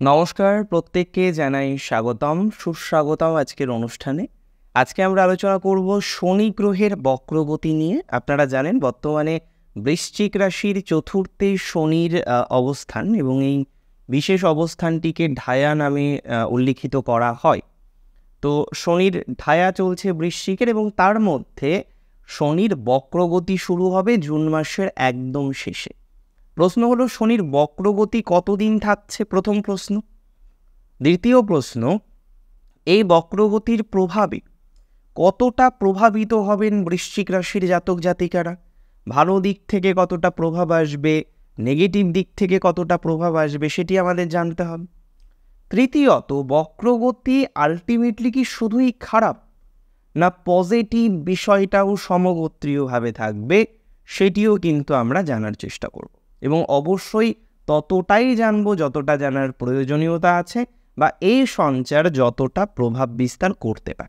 নমস্কার, প্রত্যেককে জানাই স্বাগতম, সুস্বাগতম আজকের অনুষ্ঠানে। আজকে আমরা আলোচনা করব শনি গ্রহের বক্রগতি নিয়ে। আপনারা জানেন বর্তমানে বৃশ্চিক রাশির চতুর্থে শনির অবস্থান এবং এই বিশেষ অবস্থানটিকে ঢায়া নামে উল্লিখিত করা হয়। তো শনির ঢায়া চলছে বৃশ্চিকের এবং তার মধ্যে শনির বক্রগতি শুরু হবে জুন মাসের একদম শেষে। প্রশ্ন হলো শনির বক্রগতি কতদিন থাকছে, প্রথম প্রশ্ন। দ্বিতীয় প্রশ্ন, এই বক্রগতির প্রভাবে কতটা প্রভাবিত হবেন বৃশ্চিক রাশির জাতক জাতিকারা, ভালো দিক থেকে কতটা প্রভাব আসবে, নেগেটিভ দিক থেকে কতটা প্রভাব আসবে, সেটি আমাদের জানতে হবে। তৃতীয়ত, বক্রগতি আলটিমেটলি কি শুধুই খারাপ, না পজিটিভ বিষয়টাও সমগোত্রীয়ভাবে থাকবে, সেটিও কিন্তু আমরা জানার চেষ্টা করব এবং অবশ্যই ততটাই জানবো যতটা জানার প্রয়োজনীয়তা আছে বা এই সঞ্চার যতটা প্রভাব বিস্তার করতে পারে।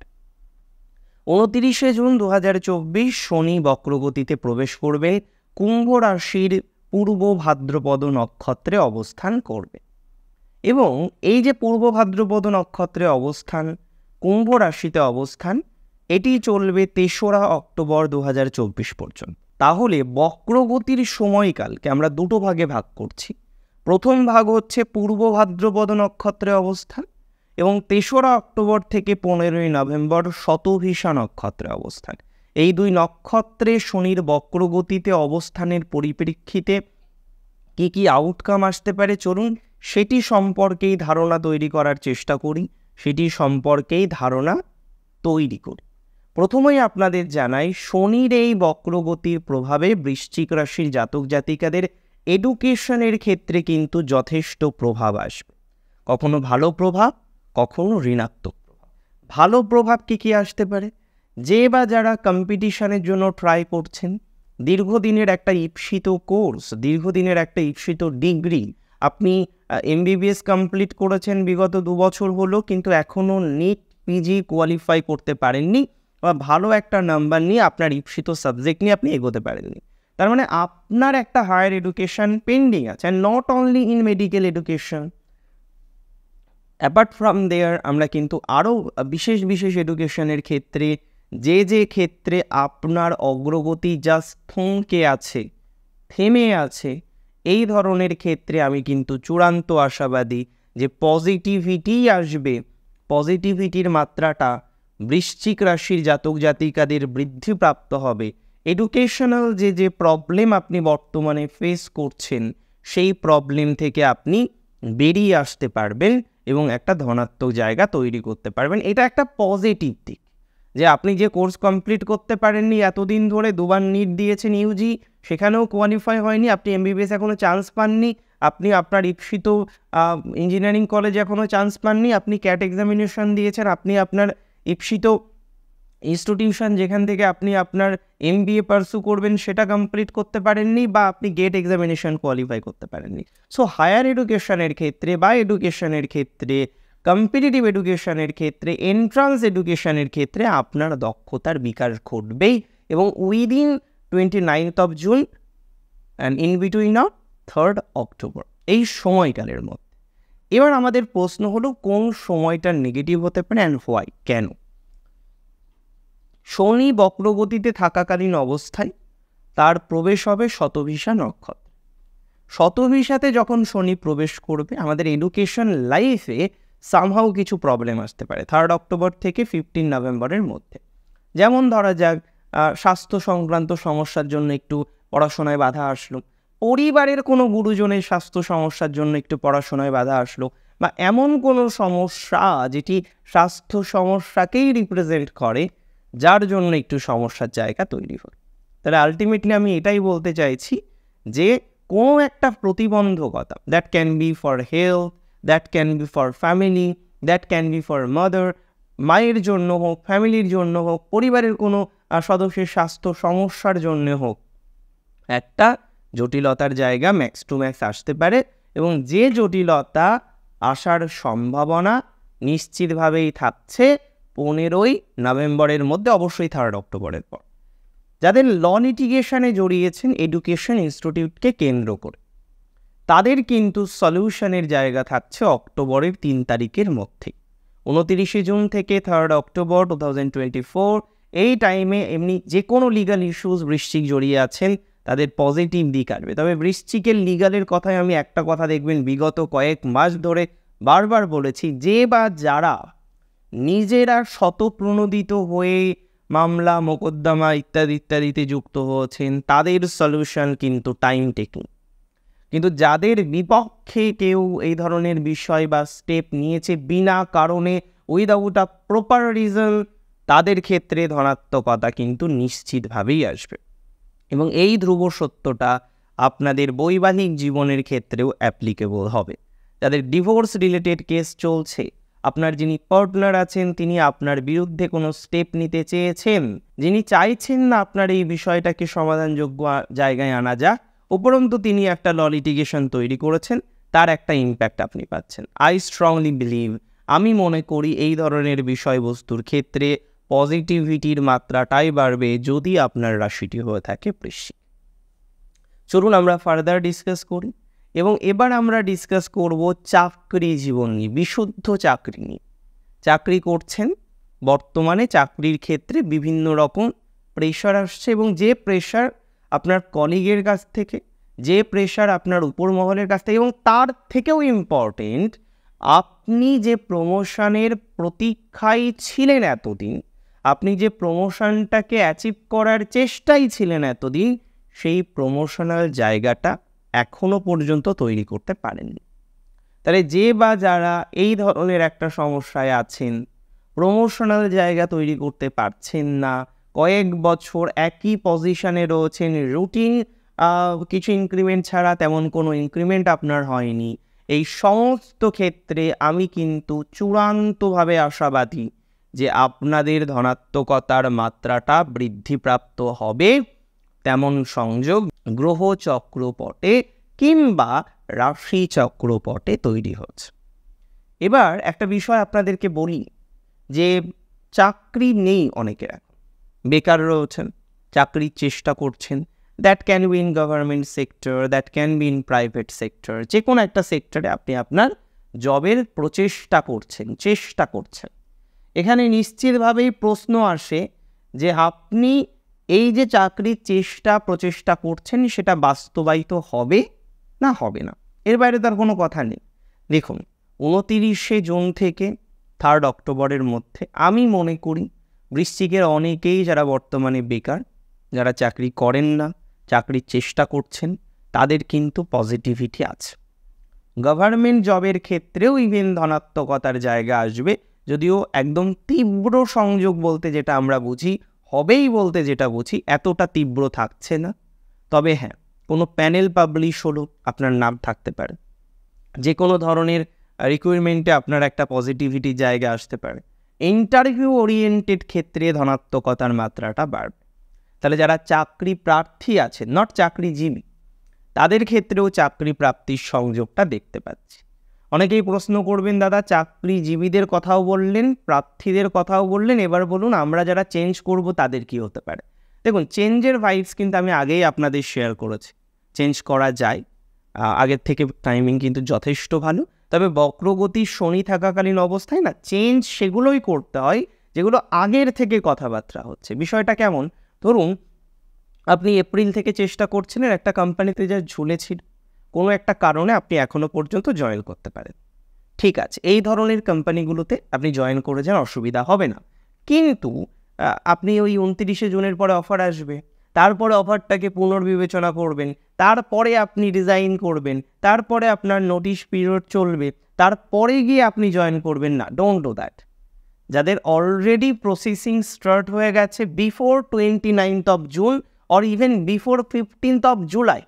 29শে জুন 2024 শনি বক্রগতিতে প্রবেশ করবে, কুম্ভ রাশির পূর্ব ভাদ্রপদ নক্ষত্রে অবস্থান করবে এবং এই যে পূর্ব ভাদ্রপদ নক্ষত্রে অবস্থান, কুম্ভ রাশিতে অবস্থান, এটি চলবে 3রা অক্টোবর 2024 পর্যন্ত। তাহলে বক্রগতির সময়কালকে আমরা দুটো ভাগে ভাগ করছি। প্রথম ভাগ হচ্ছে পূর্ব ভাদ্রপদ নক্ষত্রে অবস্থান এবং 3রা অক্টোবর থেকে 15ই নভেম্বর শতভিষা নক্ষত্রে অবস্থান। এই দুই নক্ষত্রে শনির বক্রগতিতে অবস্থানের পরিপ্রেক্ষিতে কি কি আউটকাম আসতে পারে, চলুন সেটি সম্পর্কেই ধারণা তৈরি করার চেষ্টা করি, সেটি সম্পর্কেই ধারণা তৈরি করি। প্রথমেই আপনাদের জানাই, শনির এই বক্রগতির প্রভাবে বৃশ্চিক রাশির জাতক জাতিকাদের এডুকেশনের ক্ষেত্রে কিন্তু যথেষ্ট প্রভাব আসবে। কখনো ভালো প্রভাব, কখনো ঋণাত্মক প্রভাব। ভালো প্রভাব কি আসতে পারে, যে বা যারা কম্পিটিশনের জন্য ট্রাই করছেন, দীর্ঘদিনের একটা ঈপ্সিত কোর্স, দীর্ঘদিনের একটা ঈপ্সিত ডিগ্রি, আপনি এমবিবিএস কমপ্লিট করেছেন বিগত 2 বছর হলো, কিন্তু এখনও নিট পিজি কোয়ালিফাই করতে পারেননি বা ভালো একটা নাম্বার নিয়ে আপনার ঈপ্সিত সাবজেক্ট নিয়ে আপনি এগোতে পারেননি। তার মানে আপনার একটা হায়ার এডুকেশন পেন্ডিং আছে, and not only in medical education, apart from there আমরা কিন্তু আরও বিশেষ বিশেষ এডুকেশনের ক্ষেত্রে যে ক্ষেত্রে আপনার অগ্রগতি জাস্ট থমকে আছে, থেমে আছে, এই ধরনের ক্ষেত্রে আমি কিন্তু চূড়ান্ত আশাবাদী যে পজিটিভিটি আসবে। পজিটিভিটির মাত্রাটা বৃশ্চিক রাশির জাতক জাতিকাদের বৃদ্ধিপ্রাপ্ত হবে। এডুকেশনাল যে প্রবলেম আপনি বর্তমানে ফেস করছেন, সেই প্রবলেম থেকে আপনি বেরিয়ে আসতে পারবেন এবং একটা ধনাত্মক জায়গা তৈরি করতে পারবেন। এটা একটা পজিটিভ দিক, যে আপনি যে কোর্স কমপ্লিট করতে পারেননি, এতদিন ধরে 2বার নিট দিয়েছেন ইউজি, সেখানেও কোয়ালিফাই হয়নি, আপনি এমবিবিএস এখনও চান্স পাননি, আপনি আপনার ঈপ্সিত ইঞ্জিনিয়ারিং কলেজে এখনও চান্স পাননি, আপনি ক্যাট এক্সামিনেশন দিয়েছেন, আপনি আপনার ঈপ্সিত ইনস্টিটিউশন যেখান থেকে আপনি আপনার এমবিএ পারসু করবেন সেটা কমপ্লিট করতে পারেননি, বা আপনি গেট এক্সামিনেশন কোয়ালিফাই করতে পারেননি। সো হায়ার এডুকেশনের ক্ষেত্রে বা এডুকেশনের ক্ষেত্রে, কম্পিটিটিভ এডুকেশনের ক্ষেত্রে, এন্ট্রান্স এডুকেশনের ক্ষেত্রে আপনার দক্ষতার বিকাশ ঘটবেই এবং within 29th of June and in between 3rd October এই সময়কালের মধ্যে। এবার আমাদের প্রশ্ন হলো, কোন সময়টা নেগেটিভ হতে পারে অ্যান্ড হোয়াই, কেন? শনি বক্রগতিতে থাকাকালীন অবস্থায় তার প্রবেশ হবে শতভিষা নক্ষত্রে। শতভিষাতে যখন শনি প্রবেশ করবে, আমাদের এডুকেশন লাইফে সামহাও কিছু প্রবলেম আসতে পারে 3rd October থেকে 15 নভেম্বরের মধ্যে। যেমন ধরা যাক, স্বাস্থ্য সংক্রান্ত সমস্যার জন্য একটু পড়াশোনায় বাধা আসলো, পরিবারের কোনো গুরুজনের স্বাস্থ্য সমস্যার জন্য একটু পড়াশোনায় বাধা আসলো, বা এমন কোনো সমস্যা যেটি স্বাস্থ্য সমস্যাকেই রিপ্রেজেন্ট করে, যার জন্য একটু সমস্যার জায়গা তৈরি হয়। তাহলে আলটিমেটলি আমি এটাই বলতে চাইছি যে কোনো একটা প্রতিবন্ধকতা, that can be for health, that can be for family, that can be for mother, মায়ের জন্য হোক, ফ্যামিলির জন্য হোক, পরিবারের কোনো সদস্যের স্বাস্থ্য সমস্যার জন্য হোক, একটা জটিলতার জায়গা ম্যাক্স টু ম্যাক্স আসতে পারে এবং যে জটিলতা আসার সম্ভাবনা নিশ্চিতভাবেই থাকছে 15ই নভেম্বরের মধ্যে, অবশ্যই 3rd October পর। যাদের ল লিটিগেশনে জড়িয়েছেন এডুকেশন ইনস্টিটিউটকে কেন্দ্র করে, তাদের কিন্তু সলিউশনের জায়গা থাকছে অক্টোবরের 3 তারিখের মধ্যে। 29 জুন থেকে 3 অক্টোবর 2024 এই টাইমে এমনি যে কোনো লিগাল ইস্যুস বৃশ্চিক জড়িয়ে আছেন তাদের পজিটিভ দিক আসবে। তবে বৃশ্চিকের লিগালের কথায় আমি একটা কথা দেখবেন, বিগত কয়েক মাস ধরে বারবার বলেছি, যে বা যারা নিজেরা স্বতঃপ্রণোদিত হয়ে মামলা মোকদ্দমা ইত্যাদিতে যুক্ত হয়েছেন তাদের সলিউশন কিন্তু টাইম টেকিং। কিন্তু যাদের বিপক্ষে কেউ এই ধরনের বিষয় বা স্টেপ নিয়েছে বিনা কারণে, উইদাউট আ প্রপার রিজন, তাদের ক্ষেত্রে ধনাত্মকতা কিন্তু নিশ্চিতভাবেই আসবে। এবং এই ধ্রুব সত্যটা আপনাদের বৈবাহিক জীবনের ক্ষেত্রেও অ্যাপ্লিকেবল হবে। যাদের ডিভোর্স রিলেটেড কেস চলছে, আপনার যিনি পার্টনার আছেন তিনি আপনার বিরুদ্ধে কোনো স্টেপ নিতে চেয়েছেন, যিনি চাইছেন না আপনার এই বিষয়টাকে সমাধানযোগ্য জায়গায় আনা যাক, উপরন্তু তিনি একটা ল লিটিগেশন তৈরি করেছেন, তার একটা ইম্প্যাক্ট আপনি পাচ্ছেন। আই স্ট্রংলি বিলিভ, আমি মনে করি এই ধরনের বিষয়বস্তুর ক্ষেত্রে পজিটিভিটির মাত্রাটাই বাড়বে যদি আপনার রাশিটি হয়ে থাকে বৃশ্চিক। চলুন আমরা ফার্দার ডিসকাস করি। এবং এবার আমরা ডিসকাস করব চাকরি জীবন নিয়ে, বিশুদ্ধ চাকরি নিয়ে। চাকরি করছেন, বর্তমানে চাকরির ক্ষেত্রে বিভিন্ন রকম প্রেশার আসছে, এবং যে প্রেশার আপনার কলিগের কাছ থেকে, যে প্রেশার আপনার উপর মহলের কাছ থেকে, এবং তার থেকেও ইম্পর্টেন্ট আপনি যে প্রমোশনের প্রতীক্ষায় ছিলেন এতদিন, আপনি যে প্রমোশনটাকে অ্যাচিভ করার চেষ্টাই ছিলেন এতদিন, সেই প্রমোশনাল জায়গাটা এখনো পর্যন্ত তৈরি করতে পারেননি। তাহলে যে বা যারা এই ধরনের একটা সমস্যায় আছেন, প্রমোশনাল জায়গা তৈরি করতে পারছেন না, কয়েক বছর একই পজিশনে রয়েছেন, রুটিন কিছু ইনক্রিমেন্ট ছাড়া তেমন কোনো ইনক্রিমেন্ট আপনার হয়নি, এই সমস্ত ক্ষেত্রে আমি কিন্তু চূড়ান্তভাবে আশাবাদী যে আপনাদের ধনাত্মকতার মাত্রাটা বৃদ্ধিপ্রাপ্ত হবে। তেমন সংযোগ গ্রহ চক্রপটে কিংবা রাশি চক্রপটে তৈরি হচ্ছে। এবার একটা বিষয় আপনাদেরকে বলি, যে চাকরি নেই অনেকের, এখন বেকার রয়েছেন, চাকরির চেষ্টা করছেন, that can be in government sector, that can be in private sector, যে কোনো একটা সেক্টরে আপনি আপনার জবের চেষ্টা করছেন। এখানে নিশ্চিতভাবেই প্রশ্ন আসে যে আপনি এই যে চাকরির প্রচেষ্টা করছেন সেটা বাস্তবায়িত হবে না হবে না, এর বাইরে তার কোনো কথা নেই। দেখুন, 29 জুন থেকে 3 অক্টোবরের মধ্যে আমি মনে করি বৃশ্চিকের অনেকেই যারা বর্তমানে বেকার, যারা চাকরি করেন না, চাকরির চেষ্টা করছেন, তাদের কিন্তু পজিটিভিটি আছে। গভর্নমেন্ট জবের ক্ষেত্রেও ইভেন ধনাত্মকতার জায়গা আসবে, যদিও একদম তীব্র সংযোগ বলতে যেটা আমরা বুঝি, হবেই বলতে যেটা বুঝি, এতটা তীব্র থাকছে না। তবে হ্যাঁ, কোনো প্যানেল পাবলিশ হলো আপনার নাম থাকতে পারে, যে কোনো ধরনের রিক্রুটমেন্টে আপনার একটা পজিটিভিটি জায়গা আসতে পারে, ইন্টারভিউ ওরিয়েন্টেড ক্ষেত্রে ধনাত্মকতার মাত্রাটা বাড়বে। তাহলে যারা চাকরি প্রার্থী আছে, নট চাকরিজীবী, তাদের ক্ষেত্রেও চাকরি প্রাপ্তির সংযোগটা দেখতে পাচ্ছি। অনেকেই প্রশ্ন করবেন, দাদা চাকরিজীবীদের কথাও বললেন, প্রার্থীদের কথাও বললেন, এবার বলুন আমরা যারা চেঞ্জ করব তাদের কি হতে পারে? দেখুন, চেঞ্জের ভাইবস কিন্তু আমি আগেই আপনাদের শেয়ার করেছি, চেঞ্জ করা যায়, আগের থেকে টাইমিং কিন্তু যথেষ্ট ভালো। তবে বক্রগতি শনি থাকাকালীন অবস্থায় না চেঞ্জ সেগুলোই করতে হয় যেগুলো আগের থেকে কথাবার্তা হচ্ছে। বিষয়টা কেমন, ধরুন আপনি এপ্রিল থেকে চেষ্টা করছিলেন একটা কোম্পানিতে যা ঝুলেছিল, কোনো একটা কারণে আপনি এখনও পর্যন্ত জয়েন করতে পারেন, ঠিক আছে, এই ধরনের কোম্পানিগুলোতে আপনি জয়েন করে যান, অসুবিধা হবে না। কিন্তু আপনি ওই 29 জুনের পরে অফার আসবে, তারপরে অফারটাকে পুনর্বিবেচনা করবেন, তারপরে আপনি রিজাইন করবেন, তারপরে আপনার নোটিশ পিরিয়ড চলবে, তারপরে গিয়ে আপনি জয়েন করবেন না। Don't do that. যাদের অলরেডি প্রসেসিং স্টার্ট হয়ে গেছে before 29 June or even before 15 July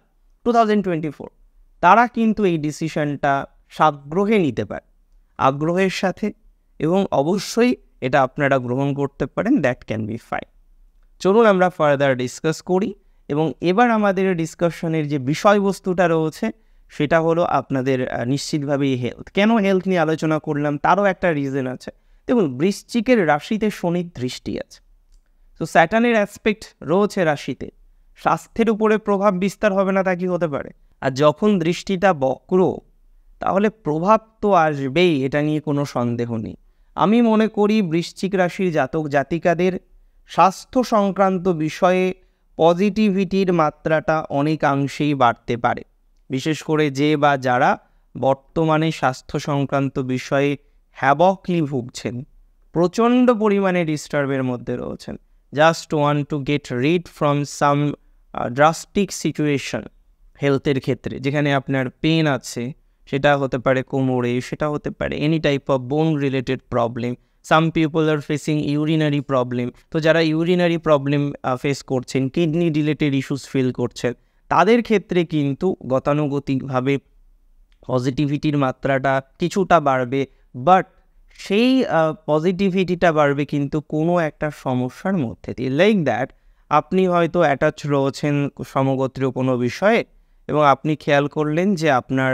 2024, তারা কিন্তু এই ডিসিশনটা সাগ্রহে নিতে পারে, আগ্রহের সাথে, এবং অবশ্যই এটা আপনারা গ্রহণ করতে পারেন, দ্যাট ক্যান বি ফাইন। চলুন আমরা ফার্দার ডিসকাস করি। এবং এবার আমাদের ডিসকাশনের যে বিষয়বস্তুটা রয়েছে সেটা হলো আপনাদের নিশ্চিতভাবেই হেলথ। কেন হেলথ নিয়ে আলোচনা করলাম তারও একটা রিজন আছে। দেখুন, বৃশ্চিকের রাশিতে শনির দৃষ্টি আছে, তো স্যাটার্নের অ্যাসপেক্ট রয়েছে রাশিতে, স্বাস্থ্যের উপরে প্রভাব বিস্তার হবে না তা কি হতে পারে? আর যখন দৃষ্টিটা বক্র, তাহলে প্রভাব তো আসবেই, এটা নিয়ে কোনো সন্দেহ নেই। আমি মনে করি বৃশ্চিক রাশির জাতক জাতিকাদের স্বাস্থ্য সংক্রান্ত বিষয়ে পজিটিভিটির মাত্রাটা অনেকাংশেই বাড়তে পারে, বিশেষ করে যে বা যারা বর্তমানে স্বাস্থ্য সংক্রান্ত বিষয়ে হ্যাবকলি ভুগছেন, প্রচণ্ড পরিমাণে ডিস্টার্বের মধ্যে রয়েছেন, just want to get rid from some drastic situation হেলথের ক্ষেত্রে, যেখানে আপনার পেন আছে, সেটা হতে পারে কোমরে, সেটা হতে পারে any type of bone related problem. Some people are facing urinary problem. তো যারা ইউরিনারি প্রবলেম ফেস করছেন, কিডনি রিলেটেড ইস্যুস ফিল করছেন, তাদের ক্ষেত্রে কিন্তু গতানুগতিকভাবে পজিটিভিটির মাত্রাটা কিছুটা বাড়বে। বাট সেই পজিটিভিটিটা বাড়বে কিন্তু কোনো একটা সমস্যার মধ্যে দিয়ে। লাইক দ্যাট, আপনি হয়তো অ্যাটাচ রয়েছেন সমগোত্রীয় কোনো বিষয়ে, এবং আপনি খেয়াল করলেন যে আপনার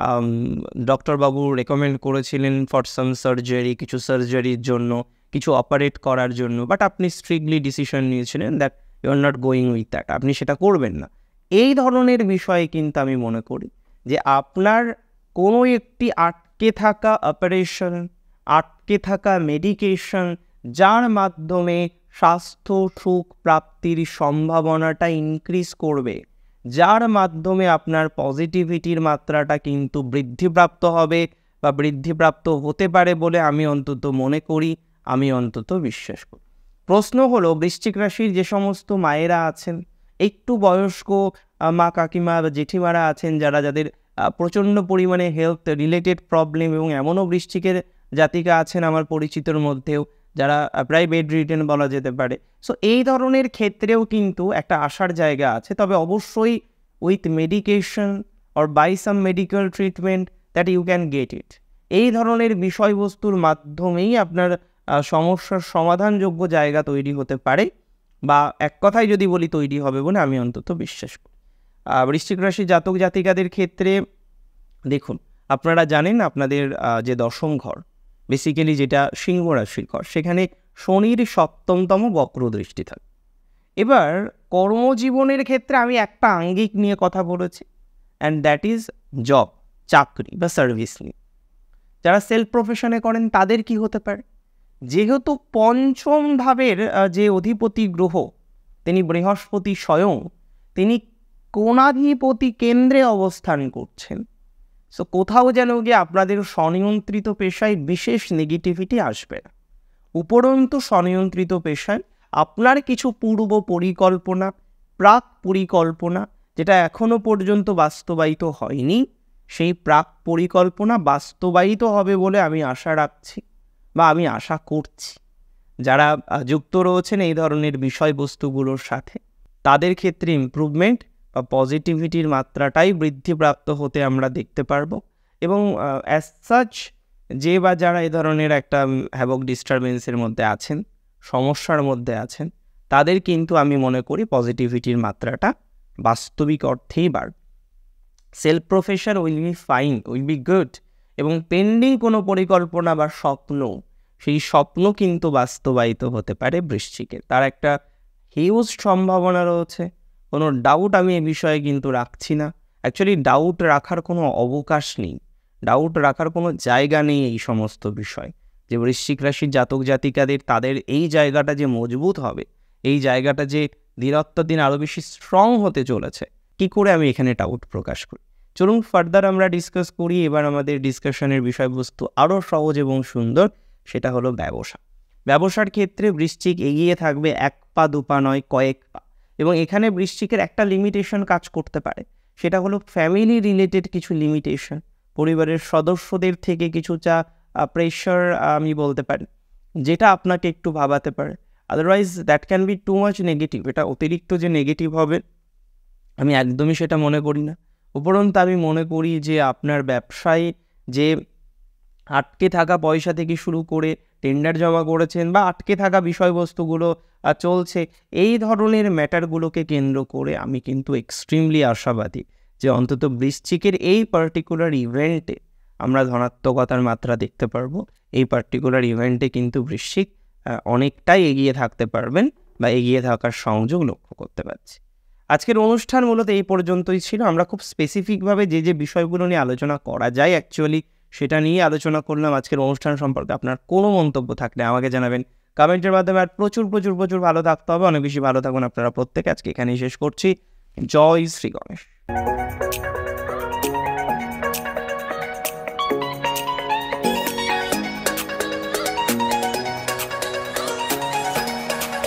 ডক্টরবাবু রেকমেন্ড করেছিলেন ফর সাম সার্জারি, কিছু সার্জারির জন্য, কিছু অপারেট করার জন্য, বাট আপনি স্ট্রিক্টলি ডিসিশন নিয়েছিলেন that you are not going with that, আপনি সেটা করবেন না। এই ধরনের বিষয়ে কিন্তু আমি মনে করি যে আপনার কোনো একটি আটকে থাকা অপারেশন, আটকে থাকা মেডিকেশন, যার মাধ্যমে স্বাস্থ্য সুখ প্রাপ্তির সম্ভাবনাটা ইনক্রিজ করবে, যার মাধ্যমে আপনার পজিটিভিটির মাত্রাটা কিন্তু বৃদ্ধিপ্রাপ্ত হবে বা বৃদ্ধিপ্রাপ্ত হতে পারে বলে আমি অন্তত মনে করি, আমি অন্তত বিশ্বাস করি। প্রশ্ন হলো, বৃশ্চিক রাশির যে সমস্ত মায়েরা আছেন, একটু বয়স্ক মা কাকিমা বা জেঠিমারা আছেন, যাদের প্রচণ্ড পরিমাণে হেলথ রিলেটেড প্রবলেম, এবং এমনও বৃশ্চিকের জাতিকা আছেন আমার পরিচিতর মধ্যেও যারা প্রায় বেড রিটেন বলা যেতে পারে। সো এই ধরনের ক্ষেত্রেও কিন্তু একটা আশার জায়গা আছে, তবে অবশ্যই with medication or by some medical treatment that you can get it. এই ধরনের বিষয়বস্তুর মাধ্যমেই আপনার সমস্যার সমাধানযোগ্য জায়গা তৈরি হতে পারে, বা এক কথায় যদি বলি তৈরি হবে বলে আমি অন্তত বিশ্বাস করি। বৃশ্চিক রাশি জাতক জাতিকাদের ক্ষেত্রে দেখুন, আপনারা জানেন আপনাদের যে দশম ঘর, বেসিক্যালি যেটা সিংহ রাশির ঘর, সেখানে শনির সপ্তমতম বক্র দৃষ্টি থাকে। এবার কর্মজীবনের ক্ষেত্রে আমি একটা আঙ্গিক নিয়ে কথা বলেছি, অ্যান্ড দ্যাট ইজ জব, চাকরি বা সার্ভিস নিয়ে। যারা সেলফ প্রফেশনে করেন তাদের কি হতে পারে, যেহেতু পঞ্চম ভাবের যে অধিপতি গ্রহ, তিনি বৃহস্পতি স্বয়ং, তিনি কোণাধিপতি কেন্দ্রে অবস্থান করছেন। সো কোথাও যেন গিয়ে আপনাদের স্বনিয়ন্ত্রিত পেশায় বিশেষ নেগেটিভিটি আসবে না। উপরন্তু স্বনিয়ন্ত্রিত পেশায় আপনার কিছু পূর্ব পরিকল্পনা, প্রাক পরিকল্পনা, যেটা এখনো পর্যন্ত বাস্তবায়িত হয়নি, সেই প্রাক পরিকল্পনা বাস্তবায়িত হবে বলে আমি আশা রাখছি বা আমি আশা করছি। যারা যুক্ত রয়েছেন এই ধরনের বিষয়বস্তুগুলোর সাথে, তাদের ক্ষেত্রে ইমপ্রুভমেন্ট বা পজিটিভিটির মাত্রাটাই বৃদ্ধিপ্রাপ্ত হতে আমরা দেখতে পারবো। এবং অ্যাজ সাচ যে বা যারা এই ধরনের একটা হ্যাভক ডিস্টারবেন্সের মধ্যে আছেন, সমস্যার মধ্যে আছেন, তাদের কিন্তু আমি মনে করি পজিটিভিটির মাত্রাটা বাস্তবিক অর্থেই বাড়বে। Self profession will be fine, will be good, এবং পেন্ডিং কোনো পরিকল্পনা বা স্বপ্ন, সেই স্বপ্ন কিন্তু বাস্তবায়িত হতে পারে বৃশ্চিকের। তার একটা হিউজ সম্ভাবনা রয়েছে, কোনো ডাউট আমি এ বিষয়ে কিন্তু রাখছি না। অ্যাকচুয়ালি ডাউট রাখার কোনো অবকাশ নেই, ডাউট রাখার কোনো জায়গা নেই এই সমস্ত বিষয়। যে বৃশ্চিক রাশির জাতক জাতিকাদের তাদের এই জায়গাটা যে মজবুত হবে, এই জায়গাটা যে দিন আরও বেশি স্ট্রং হতে চলেছে, কি করে আমি এখানে ডাউট প্রকাশ করি। চলুন ফার্দার আমরা ডিসকাস করি। এবার আমাদের ডিসকাশনের বিষয়বস্তু আরও সহজ এবং সুন্দর, সেটা হলো ব্যবসা। ব্যবসার ক্ষেত্রে বৃশ্চিক এগিয়ে থাকবে 1 পা 2 পা নয়, কয়েক পা। এবং এখানে বৃশ্চিকের একটা লিমিটেশন কাজ করতে পারে, সেটা হলো ফ্যামিলি রিলেটেড কিছু লিমিটেশন, পরিবারের সদস্যদের থেকে কিছুটা প্রেশার আমি বলতে পারি, যেটা আপনাকে একটু ভাবাতে পারে। Otherwise that can be too much negative. এটা অতিরিক্ত যে নেগেটিভ হবে আমি একদমই সেটা মনে করি না। উপরন্তু আমি মনে করি যে আপনার ব্যবসায় যে আটকে থাকা পয়সা থেকে শুরু করে টেন্ডার জমা করেছেন বা আটকে থাকা বিষয়বস্তুগুলো চলছে, এই ধরনের ম্যাটারগুলোকে কেন্দ্র করে আমি কিন্তু এক্সট্রিমলি আশাবাদী যে অন্তত বৃশ্চিকের এই পার্টিকুলার ইভেন্টে আমরা ধনাত্মকতার মাত্রা দেখতে পারবো। এই পার্টিকুলার ইভেন্টে কিন্তু বৃশ্চিক অনেকটাই এগিয়ে থাকতে পারবেন বা এগিয়ে থাকার সংযোগ লক্ষ্য করতে পারছি। আজকের অনুষ্ঠান মূলত এই পর্যন্তই ছিল। আমরা খুব স্পেসিফিকভাবে যে বিষয়গুলো নিয়ে আলোচনা করা যায় অ্যাকচুয়ালি সেটা নিয়ে আলোচনা করলাম। আজকের অনুষ্ঠান সম্পর্কে আপনার কোনো মন্তব্য থাকলে আমাকে জানাবেন কমেন্টের মাধ্যমে। আর প্রচুর প্রচুর প্রচুর ভালো থাকতে হবে, অনেক বেশি ভালো থাকুন আপনারা প্রত্যেকে। আজকে এখানেই শেষ করছি। জয় শ্রী গণেশ।